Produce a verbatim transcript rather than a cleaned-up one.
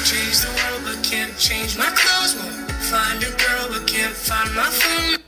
Change the world but can't change my clothes. Won't find a girl but can't find my phone.